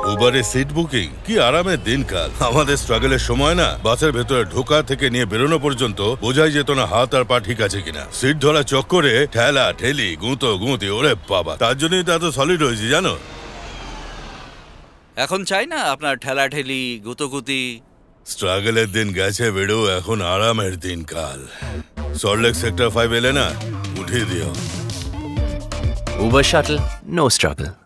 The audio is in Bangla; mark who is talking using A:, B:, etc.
A: উবারে সিট বুকিং কি আরামের দিনকাল। আমাদের স্ট্রাগলের সময় না বাসের ভেতরে ঢোকা থেকে নিয়ে বেরোনো পর্যন্ত বোঝাই যেত না হাত আর পা ঠিক আছে কিনা। সিট ধরা চক্করে ঠেলা ঠেলি গুঁতি, ওরে বাবা, তার জন্যই তো এত সলিড হয়েছি জানো।
B: এখন চাই না আপনার ঠেলা ঠেলি গুতোগুতি।
A: স্ট্রাগলের দিন গেছে বেড়ো, এখন আরামের দিনকাল। সল্টলেক সেক্টর 5 এলে না উঠিয়ে দিও।
C: Uber Shuttle, no struggle.